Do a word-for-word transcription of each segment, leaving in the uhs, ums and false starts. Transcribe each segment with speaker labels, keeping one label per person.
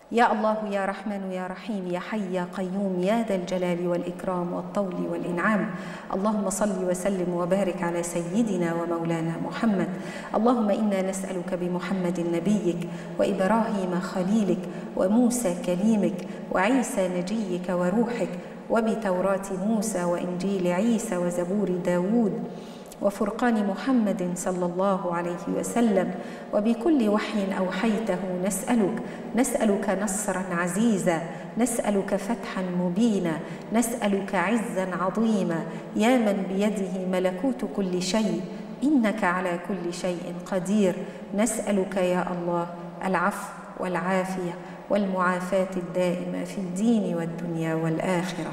Speaker 1: يا الله يا رحمن يا رحيم يا حي يا قيوم يا ذا الجلال والإكرام والطول والإنعام. اللهم صل وسلم وبارك على سيدنا ومولانا محمد. اللهم إنا نسألك بمحمد نبيك وإبراهيم خليلك وموسى كليمك وعيسى نجيك وروحك وبتوراة موسى وإنجيل عيسى وزبور داود وفرقان محمد صلى الله عليه وسلم وبكل وحي أوحيته نسألك نسألك نصرا عزيزا، نسألك فتحا مبينا، نسألك عزا عظيما، يا من بيده ملكوت كل شيء إنك على كل شيء قدير. نسألك يا الله العفو والعافية والمعافاة الدائمة في الدين والدنيا والآخرة.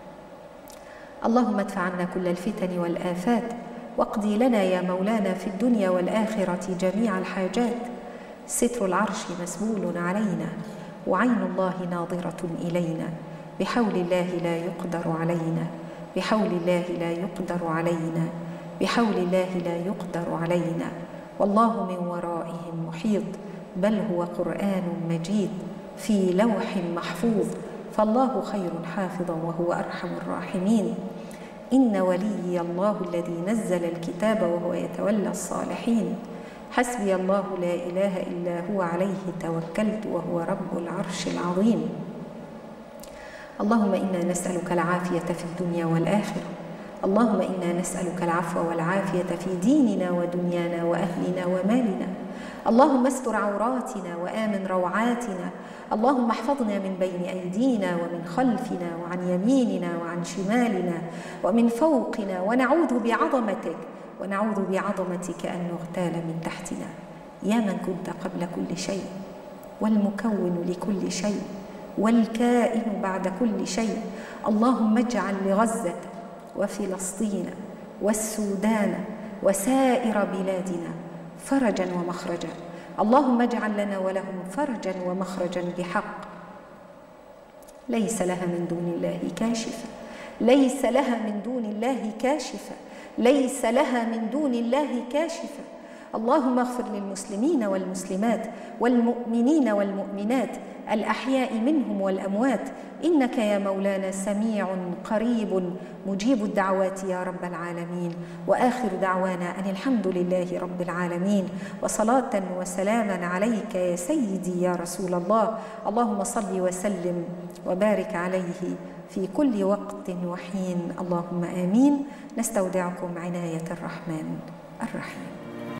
Speaker 1: اللهم ادفع عنا كل الفتن والآفات واقضي لنا يا مولانا في الدنيا والآخرة جميع الحاجات. ستر العرش مسبول علينا وعين الله ناظرة إلينا، بحول الله لا يقدر علينا، بحول الله لا يقدر علينا، بحول الله لا يقدر علينا. والله من ورائهم محيط، بل هو قرآن مجيد في لوح محفوظ، فالله خير حافظا وهو أرحم الراحمين. إن وليي الله الذي نزل الكتاب وهو يتولى الصالحين. حسبي الله لا إله إلا هو عليه توكلت وهو رب العرش العظيم. اللهم إنا نسألك العافية في الدنيا والآخرة. اللهم إنا نسألك العفو والعافية في ديننا ودنيانا وأهلنا ومالنا. اللهم استر عوراتنا وآمن روعاتنا. اللهم احفظنا من بين أيدينا ومن خلفنا وعن يميننا وعن شمالنا ومن فوقنا، ونعوذ بعظمتك ونعوذ بعظمتك أن نغتال من تحتنا. يا من كنت قبل كل شيء والمكون لكل شيء والكائن بعد كل شيء، اللهم اجعل لغزة وفلسطين والسودان وسائر بلادنا فرجا ومخرجا. اللهم اجعل لنا ولهم فرجا ومخرجا بحق. ليس لها من دون الله كاشفة، ليس لها من دون الله كاشفة، ليس لها من دون الله كاشفة. اللهم اغفر للمسلمين والمسلمات والمؤمنين والمؤمنات الأحياء منهم والأموات، إنك يا مولانا سميع قريب مجيب الدعوات يا رب العالمين. وآخر دعوانا أن الحمد لله رب العالمين، وصلاة وسلاما عليك يا سيدي يا رسول الله. اللهم صل وسلم وبارك عليه في كل وقت وحين. اللهم آمين. نستودعكم عناية الرحمن الرحيم.